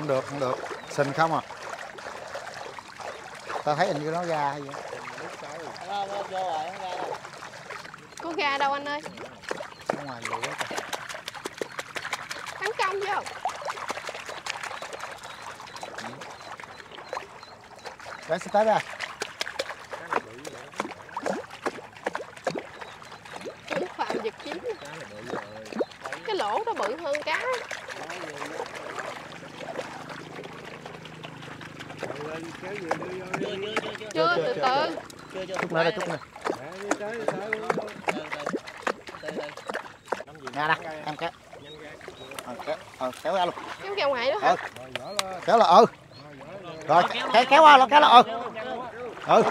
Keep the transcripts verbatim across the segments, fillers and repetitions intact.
được, không được. Sình không à. Tao thấy hình như nó ra hay vậy. Có ga đâu anh ơi. Ở ngoài nhiều quá kìa. Tấn công vô. Để sẽ tới ra. Chủ phạm giật chiến. Cái lỗ đó bự hơn cá. Chưa, từ từ. Chút nữa đây, chút nữa. Nè nè, em kéo. Ờ, kéo, ờ, kéo ra luôn. Kéo ra ngoài đó hả? Ừ. Kéo là ừ. Rồi, kéo kéo qua, kéo là ừ. Ừ.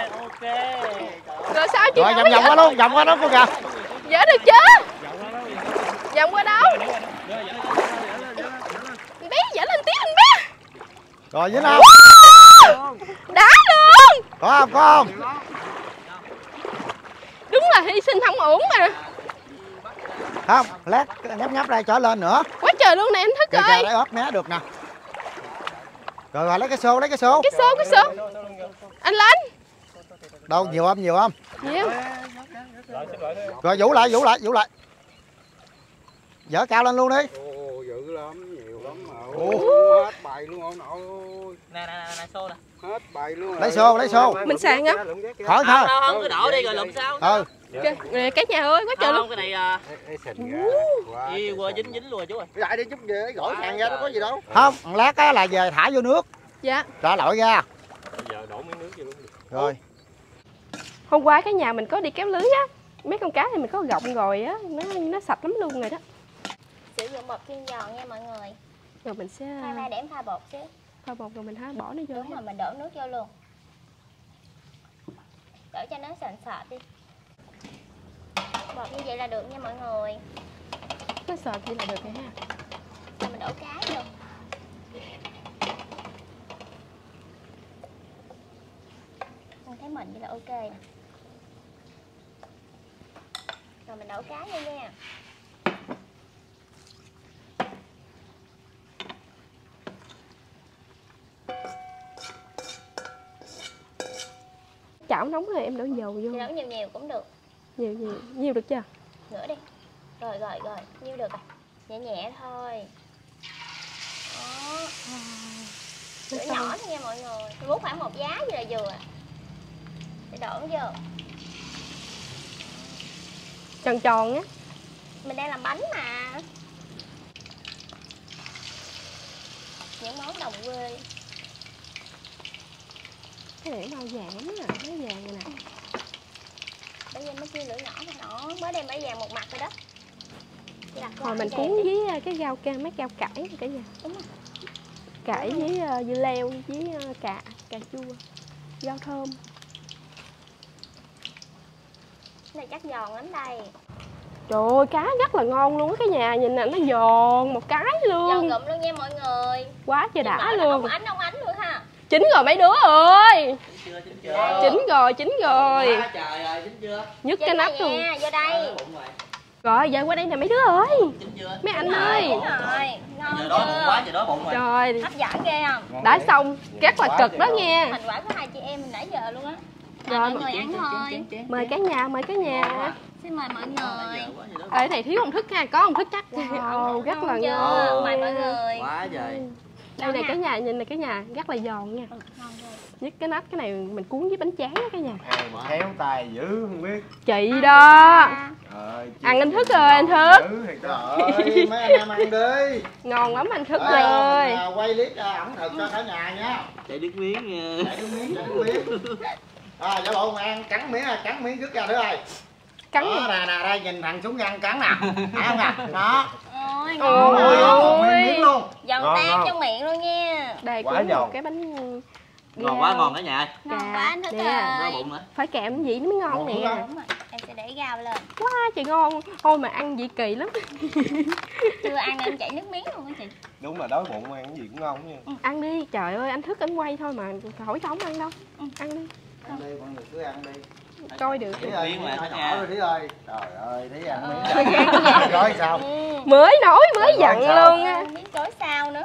Rồi sao chị? Rồi vòng vòng qua luôn, vòng qua đó cô kìa. Dỡ được chưa? Vòng qua đâu? Anh bé dỡ lên tiếp anh bé. Rồi với nào? Đá luôn. Có không, có không? Đúng là hy sinh không uổng mà. Không, lát nhấp nhấp đây trở lên nữa. Quá trời luôn nè anh Thức Kìa ơi. kìa, đấy ốp né được nè. Rồi rồi lấy cái xô, lấy cái xô. Cái xô, cái xô. Anh lên. Đâu, nhiều không, nhiều không? Nhiều. Rồi vũ lại, vũ lại, vũ lại. Dỡ cao lên luôn đi. Ồ, dữ lắm, nhiều lắm mà. Ồ. Hết bài luôn ông nội ơi. Nè nè nè, xô nè. Hết bài luôn. Lấy xô, lấy xô. Mình sàn không? Khỏi thôi. Không, không, cứ đổ đi rồi lụm sao? Ừ. Cái nhà ơi, quá trời luôn. Cái này à, Quá đi qua dính dính luôn rồi chú ơi. lại đi chút về gỏi sàn ra, nó có gì đâu. Không, lát á là về thả vô nước. Dạ. Ra lội ra. Bây giờ đổ miếng nước vô luôn. Rồi. Hôm qua cái nhà mình có đi kéo lưới á. Mấy con cá thì mình có gọng rồi á, nó nó sạch lắm luôn rồi đó. Sử dụng bột chiên giòn nha mọi người. Rồi mình sẽ Khoan ra để em pha bột xíu. pha bột rồi mình hả bỏ nó vô. Đúng rồi, mình đổ nước vô luôn. Đổ cho nó sền sệt đi. Bột như vậy là được nha mọi người. Nó sệt thì là được rồi ha. Rồi mình đổ cá vô. Mình thấy mình vậy là ok nè. Rồi mình đổ cá vô nha. Chảo nóng rồi em đổ dầu vô. Thì đổ nhiều nhiều cũng được. Nhiều nhiều, nhiều được chưa? Nữa đi. Rồi rồi rồi, nhiêu được rồi. Nhẹ nhẹ thôi. Đó. Lửa nhỏ thôi nha mọi người. Múc khoảng một giá vậy là vừa. Để đổ vô. Tròn tròn á. Mình đang làm bánh mà. Những món đồng quê. Cái này màu vàng lắm nè, nó vàng rồi nè. Bây giờ mới chia lửa nhỏ thôi nó mới đem bãi vàng một mặt rồi đó. Hồi mình cuốn với cái rau cây, mấy rau cải cả nhà. Đúng rồi. Cải với uh, dưa leo với uh, cà cà chua, rau thơm. Cái này chắc giòn lắm đây. Trời ơi, cá rất là ngon luôn á cả nhà, nhìn nè nó giòn một cái luôn. Giòn gụm luôn nha mọi người. Quá trời đã luôn. Ông ánh ông ánh luôn ha. Chín rồi mấy đứa ơi. Chín chưa, chín chưa? Chín rồi, chín rồi. Quá trời rồi, chín chưa? Nhức Chín cái nắp rồi luôn. nha, vô đây. Rồi, giờ qua đây nè mấy đứa ơi. Chín chưa? Mấy anh ơi. Chín rồi, ngon Giờ đói bụng chưa? quá, giờ đói bụng rồi. Rồi, Hấp dẫn ghê không? đã xong, rất là cực đó nha. Thành quả của hai chị em mình nãy giờ luôn á. Rồi, Mọi người ăn thôi. mời cả nhà, mời cả nhà. Xin mời mọi người. Ở cái này thiếu ông Thức ha, có ông Thức chắc wow, rất là ngon. Mời mọi người. Quá trời. Đây này cả nhà, nhìn này cả nhà, rất là giòn nha. Nhất cái nắp cái này mình cuốn với bánh tráng đó cả nhà. Ai mà khéo tay dữ không biết. Chị đó. Trời, Ăn anh Thức rồi anh Thức. trời ơi, mấy anh em ăn đi. Ngon lắm anh Thức Đấy, ơi. à, quay clip à, ẩm thực cho cả nhà nha. Chạy đứt miếng nha. Chạy đứt miếng, chạy đứt miếng. À, giả bộ mà ăn cắn miếng, cắn miếng rứt ra nữa ơi. Cắn đó, nè nè đây nhìn thằng súng răng cắn nè, thấy không nè, đó. Ôi ngon ngon ơi. Miếng luôn. Giòn tan trong miệng luôn nha. Đây Quá cũng giòn. một cái bánh Ngon quá, ngon cả nhà ơi. Ngon quá anh Thức nè. Đói ơi. bụng hả? Phải kèm gì nó mới ngon nè. Đúng rồi, em sẽ để rau lên. Quá trời ngon. Thôi mà ăn vị kỳ lắm. Chưa ăn nên chảy nước miếng luôn á chị. Đúng là đói bụng ăn cái gì cũng ngon nha. Ăn đi, trời ơi anh Thức anh quay thôi mà hỏi sao không ăn đâu. Ăn đi. Ăn đi, mọi người cứ ăn đi. Coi được. Thí ơi, Miếng mà nhỏ cả nhỏ nhà. rồi Thí ơi. Trời ơi, Thí ăn miếng. Rồi sao? Mới nổi mới Rồi dặn sao? luôn á. Không biết chối sao nữa. Nó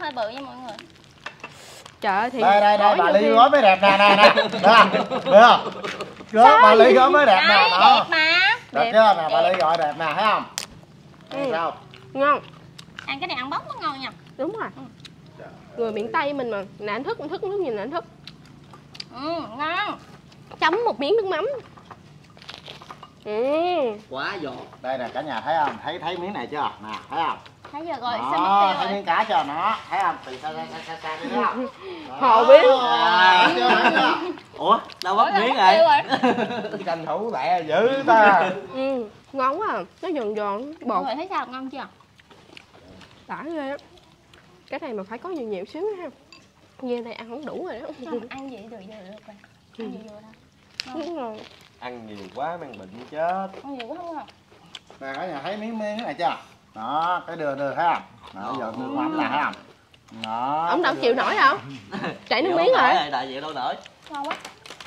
hơi bự nha mọi người. Trời ơi thì Đây đây đây, bỏ bà vô Ly thêm. gói mới đẹp nè nè nè. Được không? Được không? Gói bà Ly gói mới đẹp nè. Đây, Đó. đẹp mà. Đẹp Đẹp. chưa nè, bà Ly gọi đẹp nè, thấy không? Ừ. Sao? Ngon. Ăn cái này ăn bốc mới ngon nha. Đúng rồi. Người miền Tây mình mà. Nè anh thức, anh thức, anh thức nhìn nè anh thức. Ừ, ngon. Chấm một miếng nước mắm. Ừ. Quá giòn. Đây nè cả nhà thấy không? Thấy thấy miếng này chưa? Nè, thấy không? Thấy giờ rồi, sao Đó, mất tiêu thấy rồi. miếng cá chưa? Nó, thấy không? Từ xa xa xa xa xa đi thấy không? Họ biết. Đó, thấy chưa, thấy chưa? Ủa đâu Ủa, mất là miếng mất tiêu rồi. rồi. Tranh thủ lẹ dữ ta. Ừ. Ngon quá à. Nó giòn giòn, Mọi bột. người thấy sao, ngon chưa? Đã ghê á. Cái này mà phải có nhiều nhiều xíu ha. Nghe này ăn không đủ rồi đó. Không, ăn gì được vừa được rồi. Ăn gì vừa thôi. Đúng rồi. Ăn nhiều quá mang bệnh chết. Ăn gì cũng không ngon. Nè cả nhà thấy miếng miếng này chưa? Đó, cái đưa đưa thấy không? Đó, giờ nước mắm là thấy không? Đó. Ông đâu cái chịu đưa- nổi hả? Chảy nước Chịu miếng đâu rồi. nổi, tại chịu đâu nổi. Ngon quá.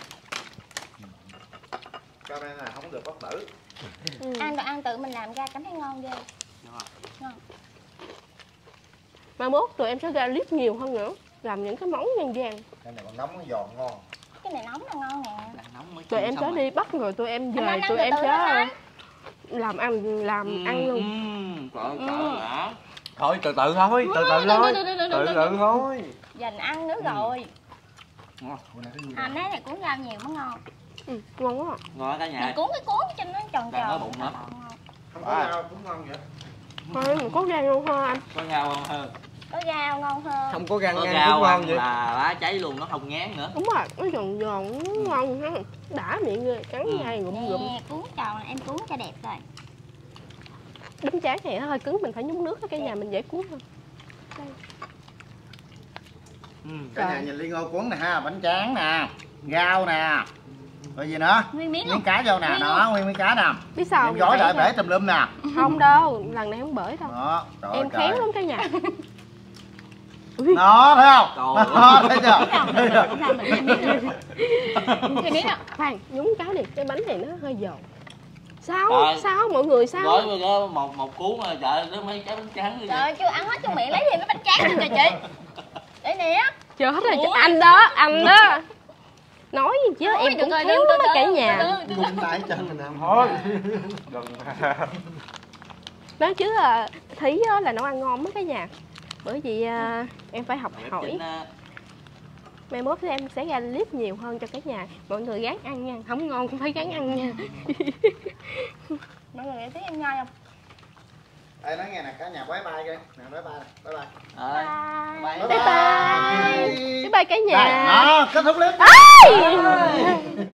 Cái này là không được bất tử. Ừ. Ăn rồi ăn tự mình làm ra cảm thấy ngon ghê. Mai mốt tụi em sẽ ra clip nhiều hơn nữa. Làm những cái món nhân gian. Cái này còn nóng nó giòn ngon. Cái này nóng là ngon nè. Đang nóng mới Tụi chiên em xong sẽ rồi. đi bắt rồi tụi em Anh về ăn tụi từ em từ lên sẽ anh. làm ăn làm Ừ, ăn luôn. ừ, Trời ơi, Ừ. trời đã. Thôi từ từ thôi, từ từ thôi. Từ từ thôi. Dành ăn nữa rồi. Ngon. Hàm đấy này cuốn rau nhiều mới ngon. Ừ, ngon quá. Ngon cả Mình nhà. cuốn cái cuốn cho nó tròn Đang nói tròn. bụng hả? Ngon. Không có rau cũng ngon vậy. Thôi mình có gan luôn ha anh. Có rau không hơn? Có rau ngon hơn. Không có gan Có ăn rau cũng ngon ăn vậy. là lá cháy luôn, nó không ngán nữa. Đúng rồi, nó giòn giòn, nó ngon ha. Đã miệng ghê, cắn Ừ. nhai gụm gụm. Nè, cuốn tròn em cuốn cho đẹp rồi. Bánh tráng này nó hơi cứng, mình phải nhúng nước ở cái nhà mình dễ cuốn hơn. Ừ. Cả nhà nhìn ly ngô cuốn nè ha, bánh tráng nè, rau nè. Rồi gì nữa? Nguyên miếng Miếng luôn. cá vô nè, Nguyên đó, nguyên miếng cá nè. Biết sao Em không? gói Phải- lại bể tùm lum nè. Không đâu, lần này không bởi đâu. Đó, trời ơi Em trời. khéo lắm cả nhà. Đó, thấy không? Trời Đó, thấy chưa? Không sao, không sao, mình thêm miếng nữa. Thêm miếng nữa. Khoan, nhúng cái đi, cái bánh này nó hơi giòn. Sao? Rồi. Sao mọi người sao? Gói với có một một cuốn rồi, trời ơi, nó mấy trái bánh tráng như Trời vậy. ơi, chưa ăn hết trong miệng lấy thêm cái bánh tráng lên cho chị. Đây nè. Chết rồi, Ủa? anh đó, anh đó. Nói gì chứ Ôi, em được cũng rồi, khéo đừng, lắm từ á cả từ, nhà. từ từ, từ từ. Gung tay chân mình nè. Thôi. Đừng mà. Nói chứ là Thí á, là nấu ăn ngon lắm cả nhà. Bởi vì à, em phải học Bếp hỏi. chính, à, Mai mốt thì em sẽ ra clip nhiều hơn cho cả nhà. Mọi người gán ăn nha, không ngon cũng phải gán ăn nha. Mọi người để tiếng em nhai không? Đây nói nghe nè, cả nhà bye bye kìa. Nè bye bye nè, bye bye. Rồi. Bye. Bye bye. Bye bye cả Đây, nhà. đó, kết thúc clip. Ai!